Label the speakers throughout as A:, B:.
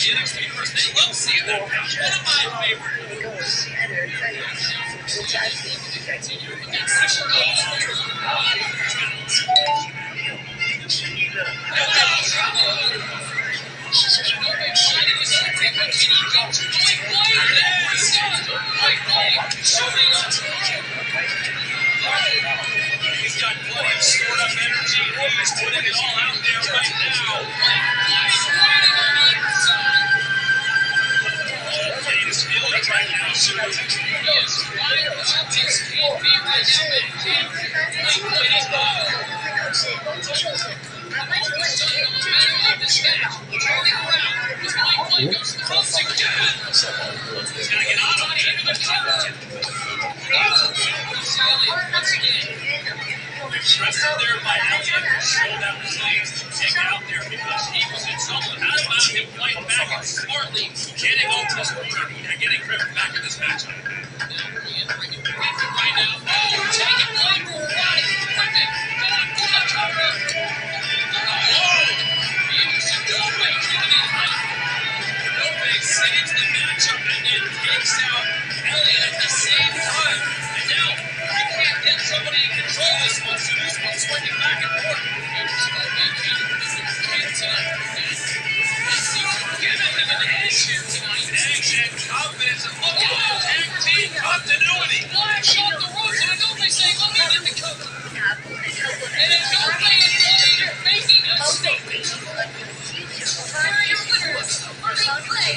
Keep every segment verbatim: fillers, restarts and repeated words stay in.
A: the N X T universe, they love seeing that match. One of my favorites. He's got plenty of stored up energy, and he's putting it all out there right now. He's feeling it right now, so he is flying the Celtics can't be right now, man. Can't play this ball. He's got to get out of it. Wrestled there by Elliott, showed that resilience to take it out there because he was in trouble. How about him fighting back and smartly getting over this corner and getting Griffin back in this matchup? Right now, oh, take it, right, right, Griffin, get on, pull that cover. Whoa! Dope giving it height. Dope saves the matchup and then takes out Elliott at the same time. And now, you can't get somebody in control of this one, so this one's swinging back and forth. Giving him an edge here tonight. Edge and confidence and look at that tag team continuity. Flash off the ropes, and Dope saying, let me get the cover. And it's Dope and Elliott making a statement. Here are your winners. First play,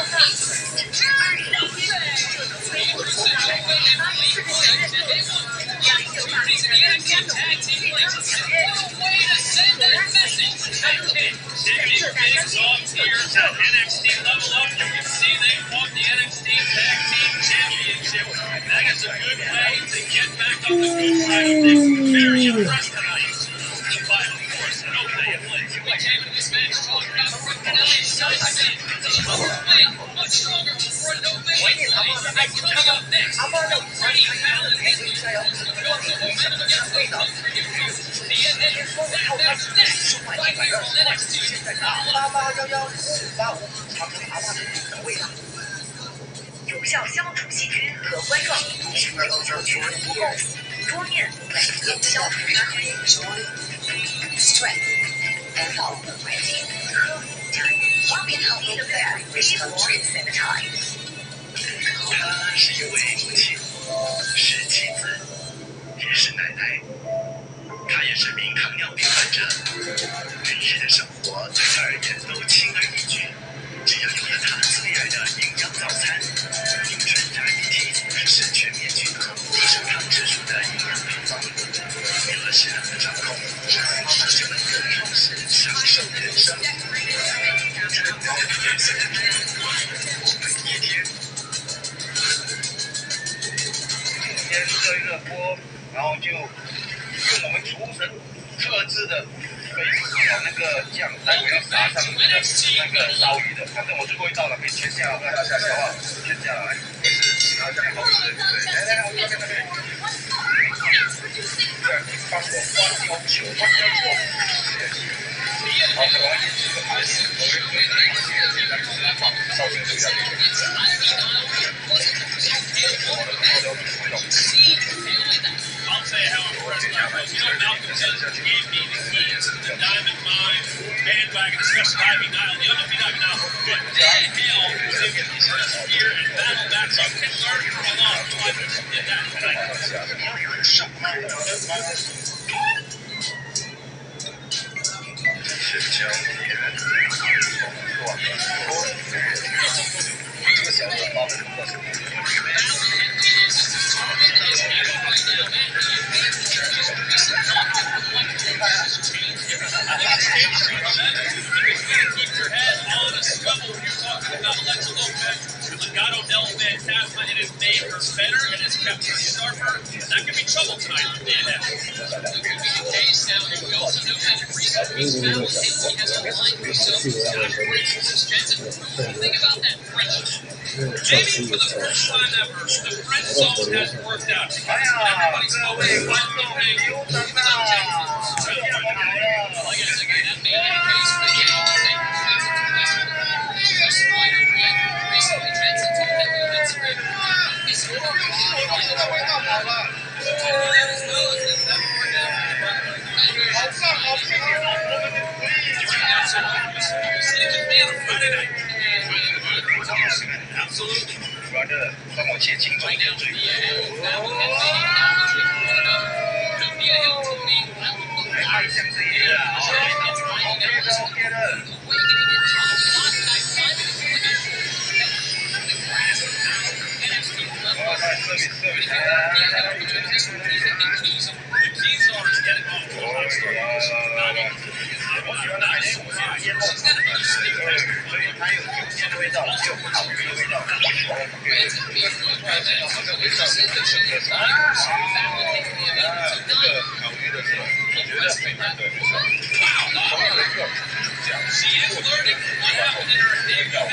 A: tag team places. What a way to send that message. Taking things off here at N X T Level Up. You can see they won the N X T Tag Team Championship. That is a good way to get back on the good side of things. Very impressed tonight. But of course, I don't play it plays. What came in this match talking about Griffin Elliott's size of it. Much stronger before no man. And coming up next, Freddie Fallon Henry is going to build the momentum against the hungry approach. That's next, right here on N X T.
B: 有效消除细菌和冠状病毒，有效去除不够桌面每天消除杀菌。Strength and all ready， 呵护家人，方便好运的 Fair People Trade Sanitize。
C: 她是一位母亲，是妻子，也是奶奶。她也是名糖尿病患者，日日的生活对她而言都轻而易举。只要有了她最爱的营养早餐，青春 Diabetes 是全面均衡、低升糖指数的营养配方。有了适当的掌控，妈妈就能更充实享受人生。一天，先热一热锅，然后就用我们厨神特制的。 把那个酱，待会要撒上那个那个烧鱼的，反正我最后一道了，可以切下来，下下来，好不好？切下来，没事，然后这样好吃。对，来来来，我这边那边。对，帮我花雕酒，花雕酒。好，这玩意是个螃蟹，我们可以拿螃蟹来煮来放，烧成这个样子。我的花雕酒味道。
A: I'll tell you how impressed I was. You know, Malcolm Tenzer gave me the keys to the Diamond Mine bandwagon, especially Ivy Nile. The other Ivy Nile, but Dan Hale was able to just here and battle back. So you can learn from a lot. So I did that tonight. Keep your head on a swivel when you're talking about Alexa Lopez. Legado del Fantasma, it has made her better and has kept her sharper. That could be trouble tonight for Dan Hale. That could be the case now. We also know that in recent weeks, Fallon Henley has aligned herself with Scott Briggs' Jensen. Think about that friendship. Maybe for the first time ever, the friend zone has worked out. Everybody's focused on Logan. Who's up Texas? Like I said, that made it a case for the Absolutely.
C: 不然的，帮我切轻松一点水果。哎，像这一个啊，OK 的 OK 的。哦，那这里这里我喜欢的海鲜，我是腌肉，对，所以它有酒鲜的味道，也有烤鱼的味道。OK，这个好像味道是很适合什么？啊，这个烤鱼的是，我觉得非常的同样的一个这样，过去的味道，味道。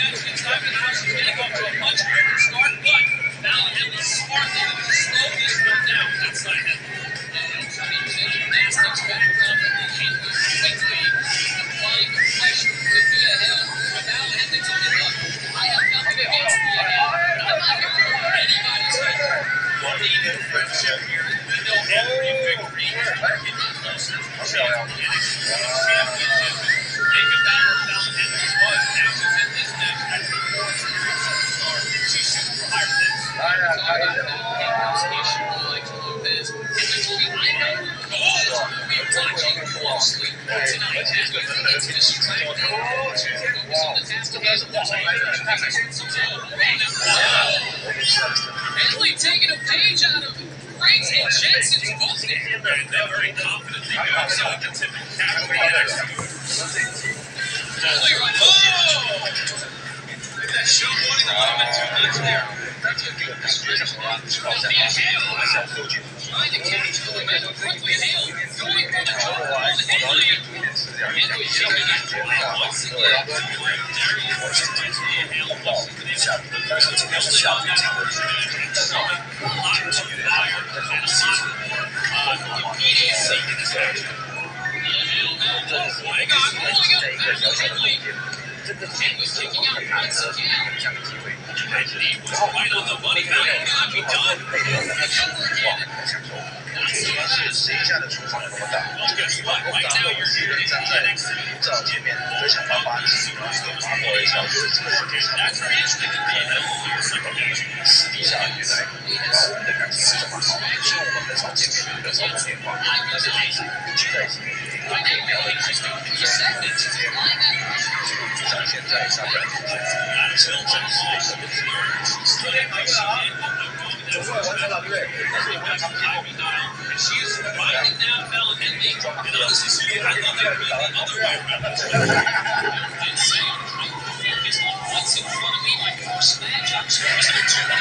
A: Henley taking a page out of Briggs and Jensen's book. They're very confident. They got themselves a typical tackle. Oh! Look at that show wanting a little bit too much there. That's a good persuasion. Trying to catch the momentum quickly. Hale going for the drop on Henley. Henley taking it once again. Hale looks to the Henley kicking out once again. He was right on the money. How can be done? Right now you're here in the N X T. That's very interesting to be able to hear some of that.
C: 私底下原来把我们的感情是这么好，虽然我们很少见面，很少通电话，但是每次聚在一起，都可以聊得开心。像现在大家是真实的一个人生。总算完成了，对不对？但是我们常见过。She's riding down Bella Henley. And honestly, I thought that would be the other way around. Focus on what's in front of me. My first match, I'm supposed to do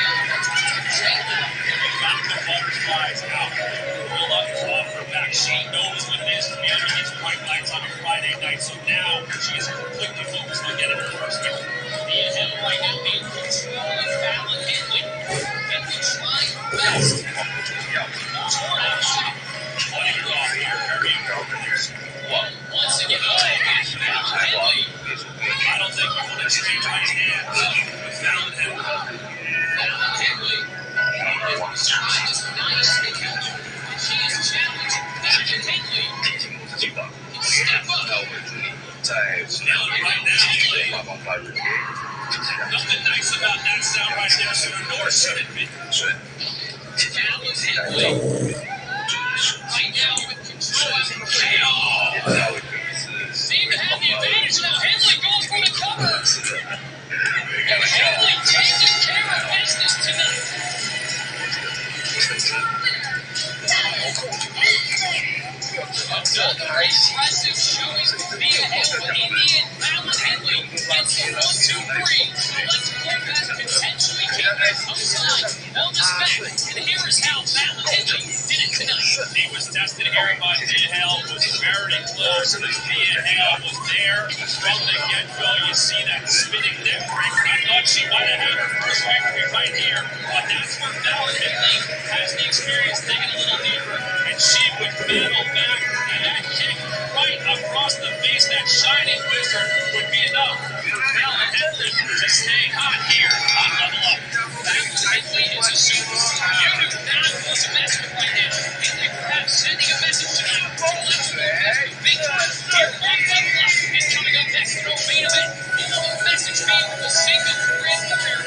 C: got the butterflies out. Roll up his offer back. She knows what it is to be underneath white lights on a Friday night. So now she is completely focused on getting her first hit. Mia Hill right now in control of Fallon Henley. Henley trying her best. Torn out shot. Cutting it off here. Very well. Once again, oh, Fallon Henley. I don't think we want to change my hands with Fallon Henley. Fallon Henley. She is nicely captured. And she is challenging Fallon Henley. Step up. Nothing nice about that sound right there, sir. Nor should it be. Fallon Henley. Right now with control of the K O. Seem to have the advantage now. Henley goes for the cover. And Henley taking care of business tonight. Another impressive showing for Mia Hill with Indian Fallon Henley gets the one, two, three. Let's look at potentially keeping outside on this match. And here is how Fallon Henley did it tonight. He was tested here by Mia Hill, was very close. Mia Hill was there from the get-go. You see that spinning neck break. I thought she might have had her first victory right here, but that's where Fallon Henley has the experience digging a little deeper, and she would battle back, and that kick right across the face, that shining wizard, would be enough for Fallon Henley to stay hot here on Level Up. Fallon Henley is a superstar. You do not want to mess with right now. And perhaps sending a message to you. Let's go past the big one here on Level Up. And coming up next, no main event. Another message being will single career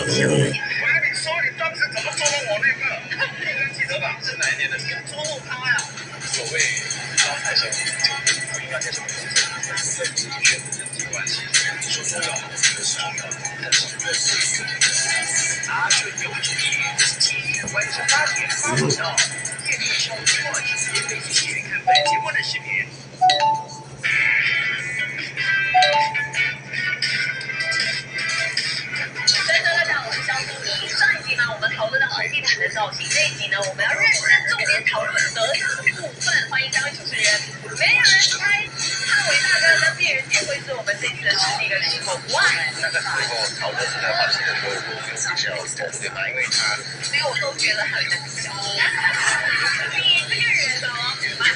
C: 我还没说你当时怎么捉弄我那个，你应该记得吧？是哪一年的事？捉弄他呀！所谓招财神，不应该在什么公司，在自己选择人际关系，说重要是重要，但是越是越阿顺有主意，今天晚上八点八点到，夜里小莫也可以继续看本节目的视频。
B: 大家好，我是肖经理。上一集呢，我们讨论了红地毯的造型，这一集呢，我们要认真重点讨论德字部分。欢迎三位主持人。没有人猜汉伟大哥跟猎人姐会是我们这次的实力跟领口 Why？
C: 那个时候讨论这个话题的时候，我有比较懂对吧？因为他
B: 没有，我都觉得汉伟在比较。你这个人哦，蛮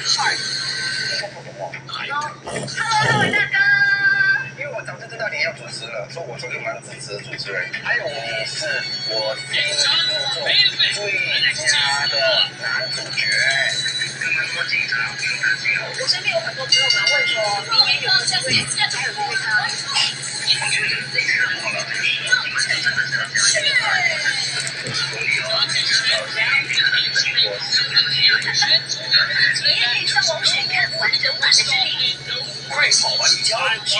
B: hard。Hello， 汉伟大哥。
C: 因为我早就知道你要主持了，所以我是个蛮支持的主持人。还有你是我心目中最佳的男主角。
B: 我身边有很多朋友们问说，明年有没有机会，还有机会看到你？你也可以上网去看完整版的视频。
C: 快跑完交球。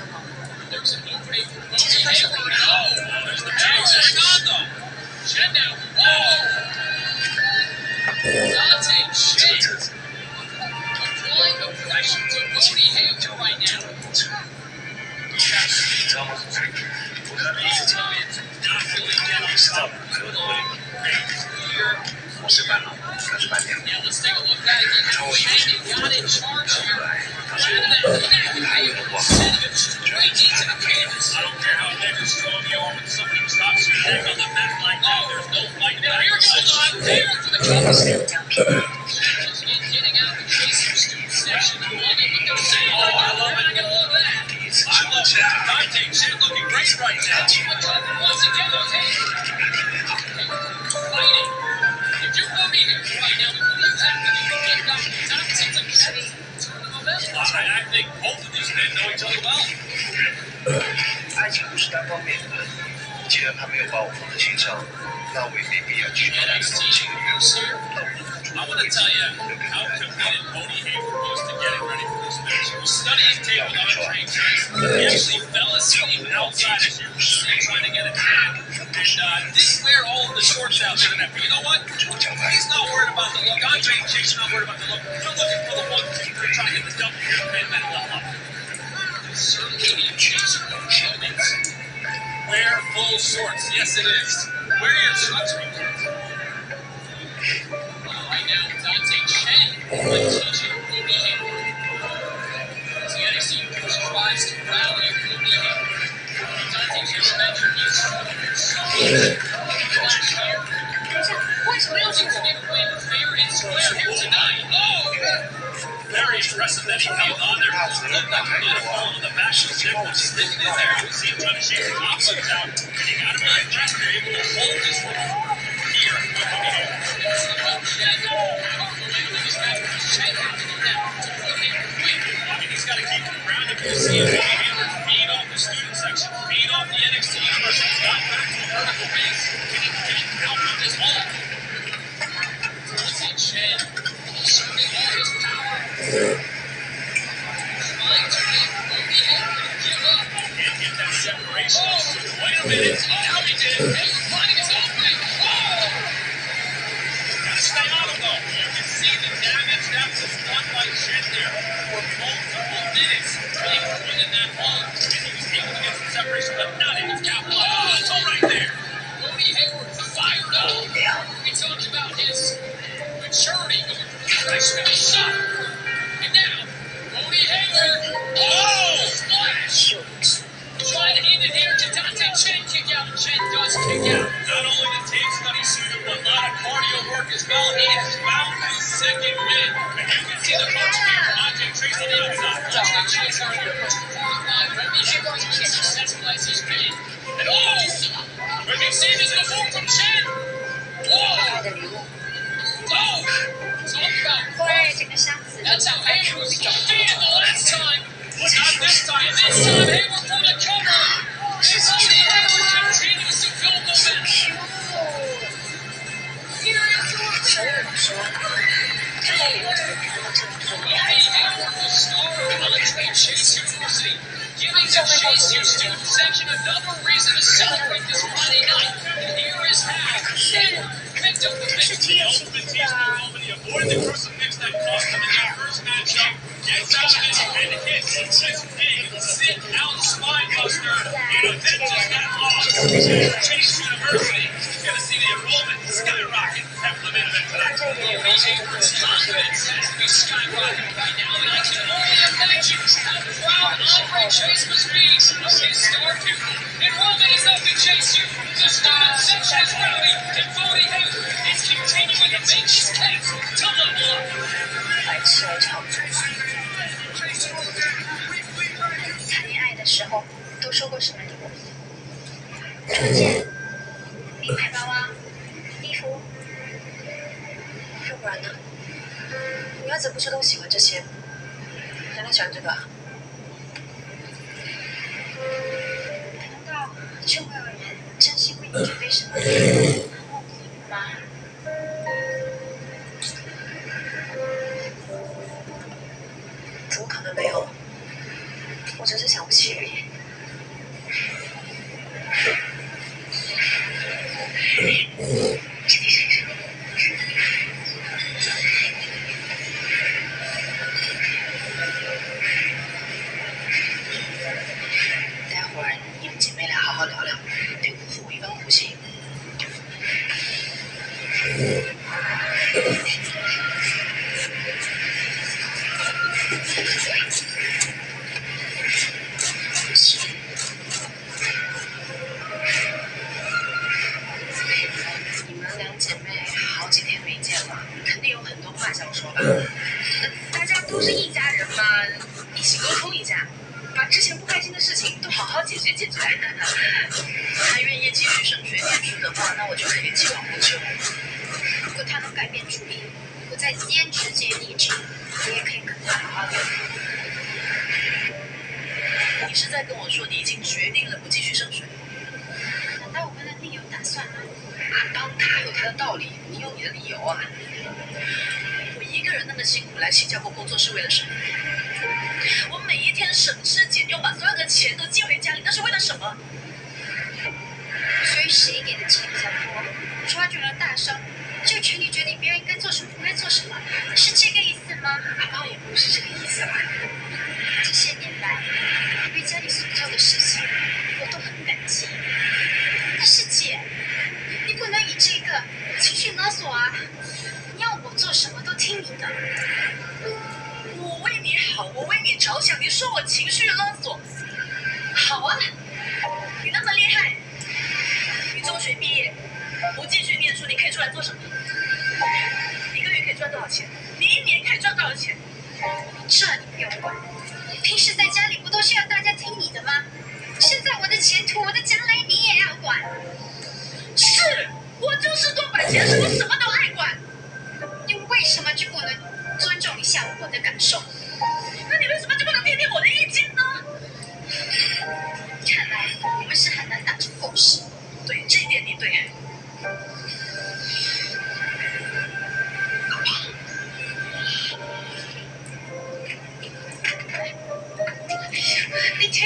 A: Chen now
C: 是照骨科的规律。我是班长，他是班长。然后我以为是后来他说他还有个不好，觉得是他的配合。 爱情不是单方面的，既然他没有把我放在心上，那我也没必要去跟他情侣约会。
A: I want to tell you how committed Cody Hayward was to getting ready for this match. He was studying tape with other trainers. He actually fell asleep outside as you were trying to get a tan. And uh, didn't wear all of the shorts out there tonight. But you know what? He's not worried about the look. Andre and Chase are not worried about the look. They're looking for the one two. They're trying to get the double here and pin that level up. Certainly Chase showmans. Wear full shorts. Yes, it is. Wear your sunscreen. Right now, Dante Chen might teach you Cody Hayward. As the N X T Universe tries to rally Cody Hayward. Dante Chen mentioned he's struggling last year. Looking to get a win fair and square here tonight. Oh! Very impressive that he held on there. It looked like he might have fallen on the back of his neck, but just in there, you can see him trying to shake his options out. And you got to be impressed they're able to hold this one here with Cody Hayward. He's got to keep him grounded. You see him feed off the student section, feed off the N X T Universe. He's got back to a vertical base. Can he get out of this hole? Dante Chen, exerting all his power. Trying to make Cody Hayward give up. Can't get that separation. Wait a minute. Now he did. Hayward finding his opening. Oh! Stay on him though. You can see the damage that was done by Chen there for multiple minutes. He was winning that hole, and he was able to get some separation, but not able to capitalize. Oh, it's all right there. Cody Hayward fired up. We talked about his maturity going freshman to shot. And now, Cody Hayward. Oh, splash! Trying to end it here to Dante Chen kick out, and Chen does kick out. Not only the tape study suited, but a lot of cardio work as well. He has found his second win. And you can see the punch here from Andre Trace on the outside. Dante Chen's already pushed forward by Cody Hayward to get successful as he's been. And oh! We've seen this before from Chen. Whoa! Oh! Talk about growth. That's how Hayward was defeated the last time. But not this time. This time, Hayward for the cover. And Cody Hayward continues to build momentum. Cody Hayward, the star of Andre Chase University, giving the Chase U student section another reason to celebrate this Friday night. And here is how Hayward picked up the victory. The ultimate team for Albany avoided the crucifix that cost him in that first matchup. Gets out of it and hits this big sit-out spine buster and avenges that loss to Chase University. You're going to see the enrollment skyrocket at Limited tonight. Cody Hayward's confidence has to be skyrocketing right now, and I can only imagine how proud Andre Chase must be of his star pupil. Enrollment is up in Chase U. The student section is rowdy, and Cody Hayward is continuing to make his case to level up.
B: 谈恋爱的时候都收过什么礼物？证件、名牌包啊，衣服。要不然呢？女孩子不是都喜欢这些？原来喜欢这个啊？难道就会有人真心为你准备什么礼物吗？怎么可能没有？我只是想不起而已。待会儿你们姐妹俩好好聊聊，得辜负我一番苦心。 你们两姐妹好几天没见了，肯定有很多话想说吧？大家都是一家人嘛，一起沟通一下，把之前不开心的事情都好好解决解决。他愿意继续升学念书的话，那我就可以既往不咎。如果他能改变主意，不再坚持接地址，我也可以跟他好好聊。你是在跟我说你已经决定了不继续升学？难道我们的另有打算吗？帮他有他的道理，你有你的理由啊。我一个人那么辛苦来新加坡工作是为了什么？我每一天省吃俭用，把所有的钱都寄回家里，那是为了什么？所以谁给的钱比较多，抓住了大伤，就有权利决定别人应该做什么，不该做什么，是这个意思吗？阿爸也不是这个意思啦。这些年来，你为家里所做的事情，我都很感激。但是姐，你不能以这个情绪勒索啊！你要我做什么都听你的。我为你好，我为你着想，你说我情绪勒索？好啊，你那么厉害，你中学毕业不继续念书，你可以出来做什么？一个月可以赚多少钱？你一年可以赚多少钱？这你不用管，平时在家里不都是要大家听你的吗？现在我的前途，我的将来，你也要管。是，我就是多管闲事，我什么都爱管。你为什么就不能尊重一下我的感受？那你为什么就不能听听我的意见呢？看来我们是很难达成共识。对，这一点你对。你听。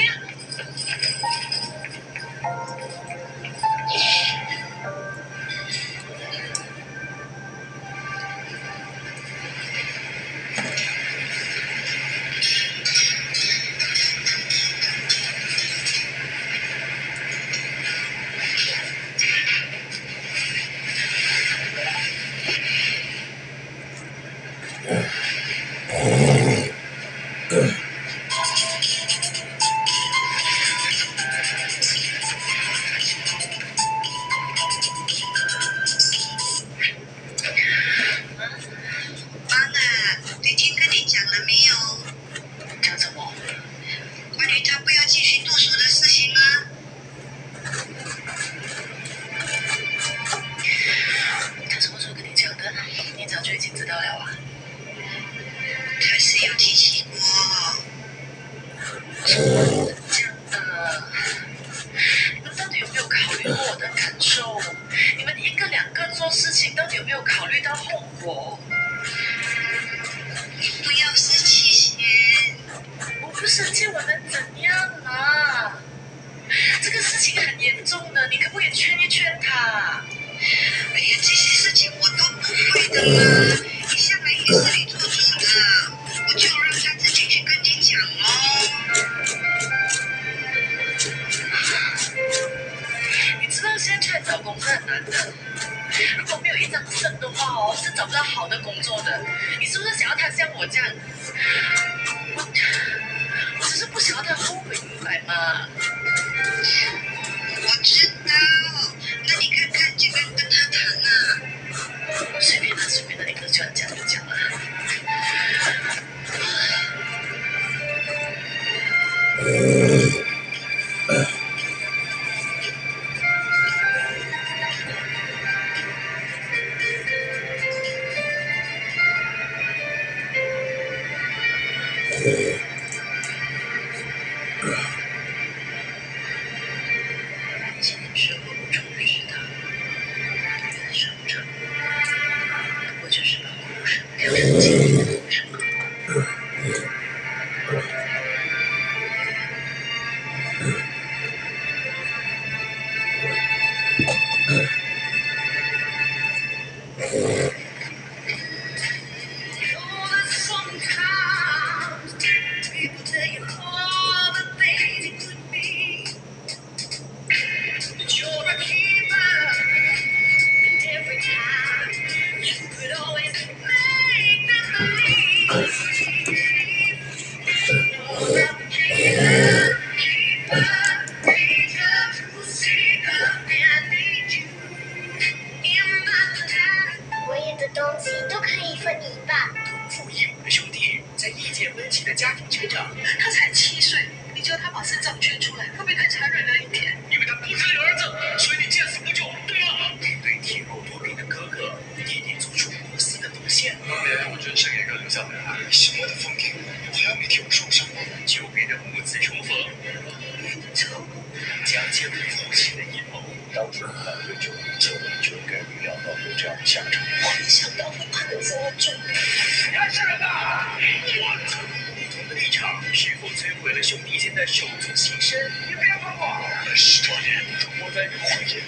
C: 半个月就就就应该预料到有这样的下场。
B: 我没想到会判这么重。
C: 开始了吧！我操！不同的立场是否摧毁了兄弟间的手足情深？你别管我！十多年都活在谎言。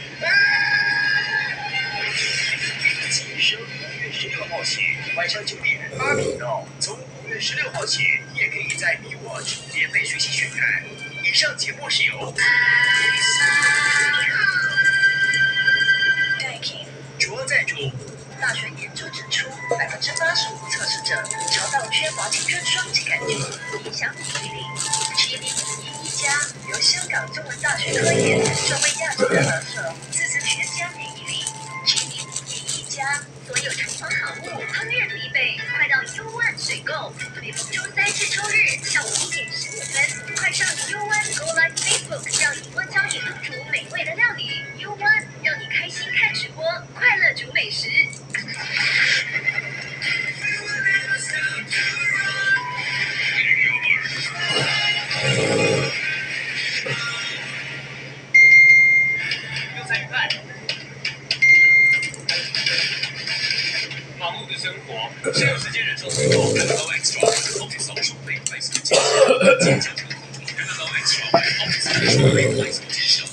C: 今生五月十六号起，晚上九点八频道，从五月十六号起，也可以在 B Watch 免费学习选看。以上节目是由主要赞助。
B: 大学研究指出，百分之八十五测试者找到缺乏青春双击感觉，影响免疫力。七零一一加由香港中文大学科研专为亚洲人而设，支持全家免疫力。七零一一加所有厨房好物，烹饪必备，快到 U One 水购。每逢周三至周日下午一点十五分，快上 U One Go Live Facebook， 让荧光教你烹煮美味的料理。U One 让你开心看直播，快乐煮美食。
A: 又在看忙碌的生活，谁有时间忍受足够 M L Extra Office 手背快速见效，坚强程度 M L Extra Office 手背快速见效。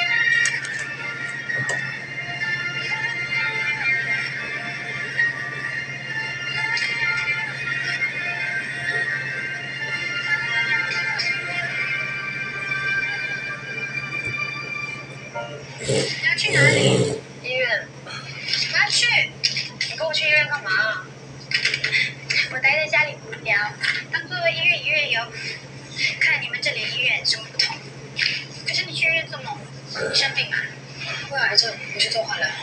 B: 你要去哪里？医院。我要去。你跟我去医院干嘛？我待在家里无聊，当做医院医院游。看你们这里的医院有什么不同？可是你去医院做梦，你生病吗？我有癌症，我去做化疗。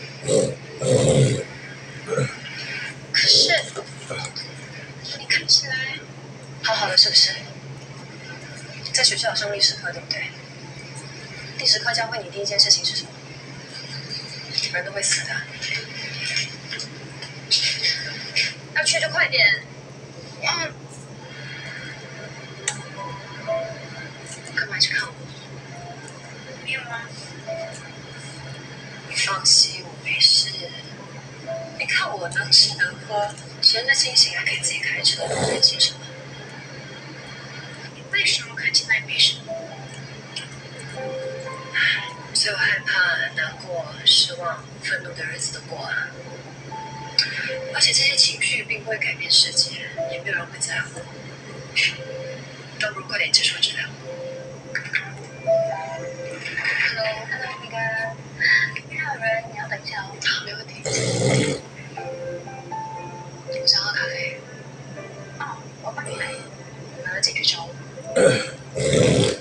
B: 可是你看起来好好的，是不是？在学校有上历史课，对不对？历史课教会你第一件事情是什么？人都会死的。要去就快点。嗯。干嘛去看我？没有吗？你放心，我没事。你看我能吃能喝，神的清醒，还可以自己开车，担心什么？你为什么看起来没什么？所以我害怕、难过、失望、愤怒的日子都过了，而且这些情绪并不会改变世界，也没有人会在乎，倒不如快点接受治疗。Hello， Hello， 那个，遇到人你要等一下哦。好，没问题。我想喝咖啡。哦，我帮你买。拿了几句招呼。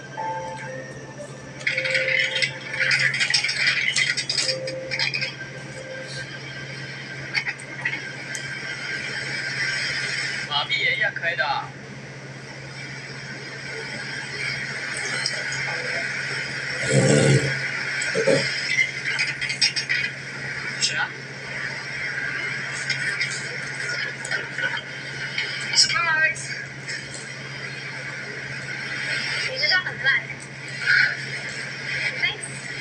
A: 马屁也一样开的。谁啊
B: ？Smart， 你这招很烂。Thanks。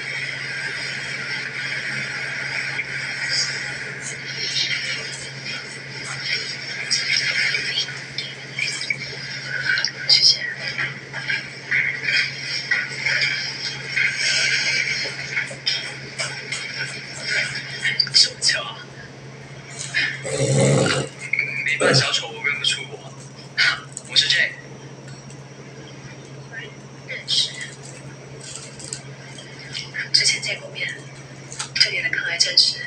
B: 谢谢。
C: 手巧啊！没扮小丑，我认不出我。我是 J。
B: 认识。之前见过面，这里的抗癌战士。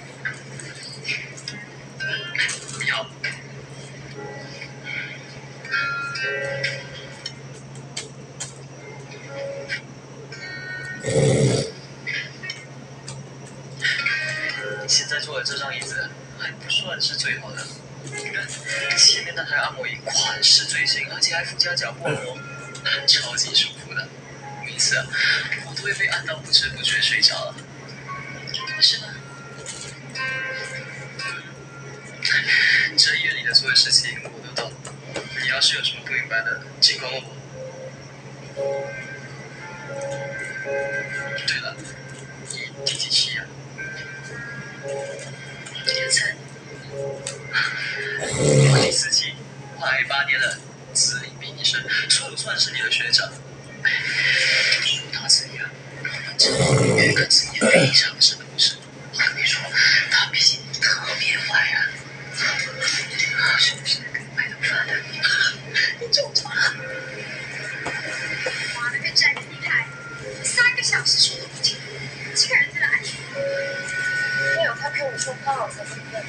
C: 你好。现在坐的这张椅子还不算是最好的，你看前面那台按摩椅款式最新，而且还附加脚部按摩，超级舒服的。每次啊，我都会被按到不知不觉睡着了。是吗？这医院里的所有事情我都懂，你要是有什么不明白的，尽管问我。对了， 第几期呀？第三。第四期，快八年了，自一名医生，就算是你的学长，说他怎样，这有一个自己非常是同事，我跟你说，他脾气特别坏啊，是不是跟白头发的？你中招了！
B: 哇，那个战厉害，三个小时说都不停，这个人真的爱说。没有他陪我说话，我才不累。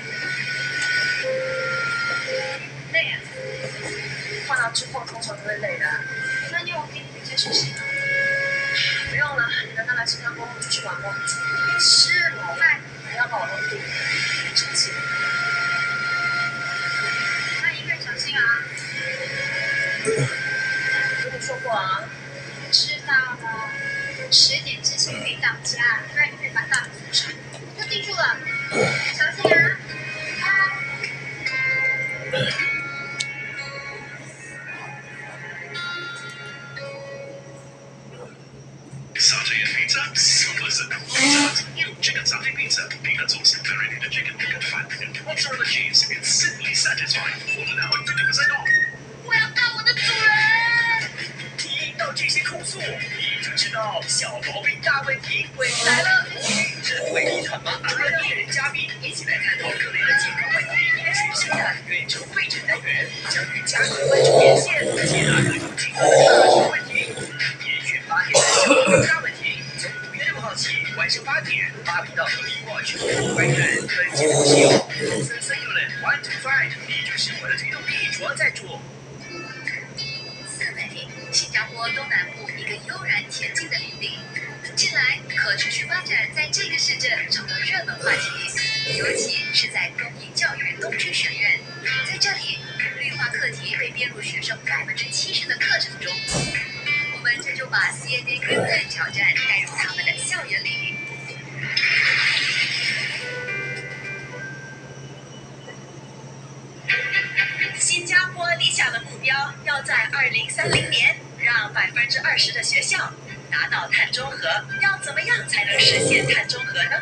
B: 累啊！换到之后通常都会累的。那你有给你一些事情吗？不用了，你跟他来新加坡出去玩吧。是老赖，还要把我弄定，生气。那一个人小心啊！跟你说过啊。知道了。十点之前可以到家，不然你会把大门锁上。我记住了，小心啊！
C: 沙茶盐 pizza super simple pizza， 用 chicken satay pizza， 拼了中式 marinated chicken 跟饭跟 mozzarella cheese， it's simply satisfying。order now at fifty percent off。
B: 我要当我的主人。
C: 听到这些控诉，你就知道小毛病大问题回来了。人为遗传吗？和艺人嘉宾一起来探讨个人的健康问题。全新的远程会诊单元将与家庭观众连线，解答各种健康的大小问题。严选八天的小毛病大问题，从五月六号起晚上八点，八频道和 B-Watch 同步观看。本节目是由公司森友人 One Two Five， 你就是我的推动力主要赞助。
D: 四美，新加坡东南部一个悠然恬静的领地。近来，可持续发展在这个市镇成了热门话题，尤其是在公益教育东区学院，在这里，绿化课题被编入学生百分之七十的课程中。我们这就把 C N A Greenland 挑战带入他们的校园里。新加坡理想的目标要在二零三零年让百分之二十的学校达到碳中和，要怎么样才能实现碳中和呢？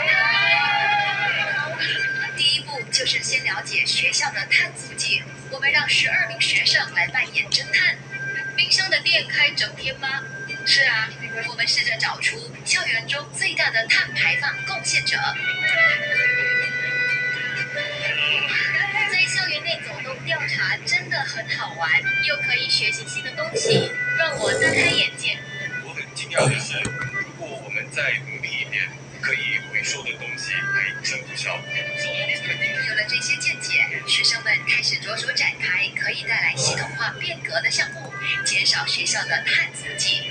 D: 第一步就是先了解学校的碳足迹。我们让十二名学生来扮演侦探。冰箱的店开整天吗？是啊，我们试着找出校园中最大的碳排放贡献者。在校园内走动调查真的很好玩，又可以学习新的东西，让我大开眼界。
E: 我很惊讶的是，如果我们再努力一点，可以回收的东西还真不少。
D: 有了这些见解，学生们开始着手展开可以带来系统化变革的项目，减少学校的碳足迹。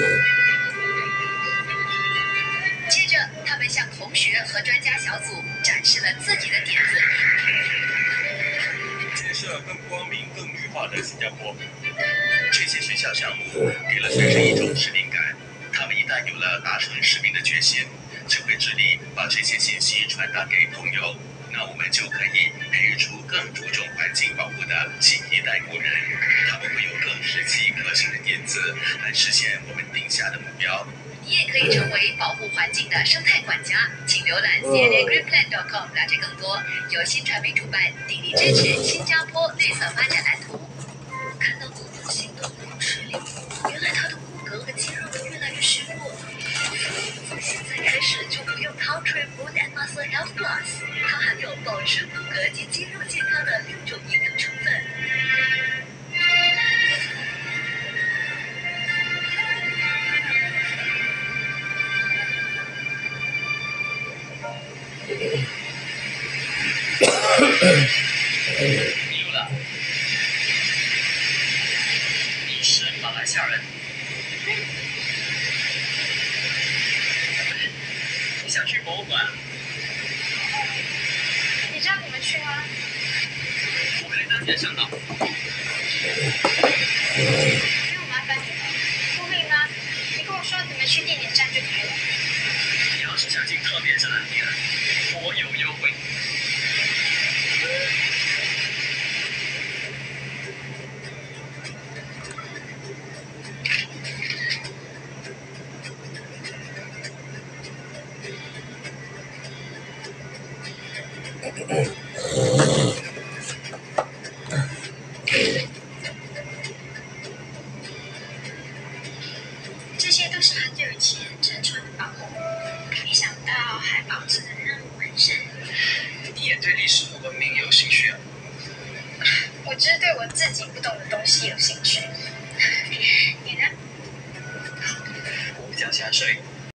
D: 接着，他们向同学和专家小组展示了自己的点子。
E: 建设更光明、更绿化的新加坡。
C: 这些学校项目给了学生一种使命感，他们一旦有了达成使命的决心，就会致力把这些信息传达给朋友。那我们就可以培育出更注重环境保护的新一代工人，他们会有更实际可行的点子来实现我们定下的目标。
D: 你也可以成为保护环境的生态管家，请浏览 C N A greenplan dot com 了解更多。由新传媒主办，鼎力支持新加坡绿色发展蓝图。看到狗狗行动不吃力，原来它的骨骼和肌肉都越来越虚弱了。从现在开始就不用 Country Food and Muscle Health Plus， 它含有保持骨骼及肌肉健康的六种营养成分。
C: 牛了，你是马来西亚人？你想去博物馆？
B: 你知道怎么去吗？
C: 我可以当天向导。
B: 不用麻烦你了，聪明吗？你跟我说怎么去地点站就可以了。
C: 你要是想进特别展览店，我有优惠。
D: 这些都是很久以前沉船的宝物，没想到还保持着那么完整。
C: 你也对历史和文明有兴趣啊？
D: 我只是对我自己不懂的东西有兴趣。你呢？
C: 我比较喜欢摄影。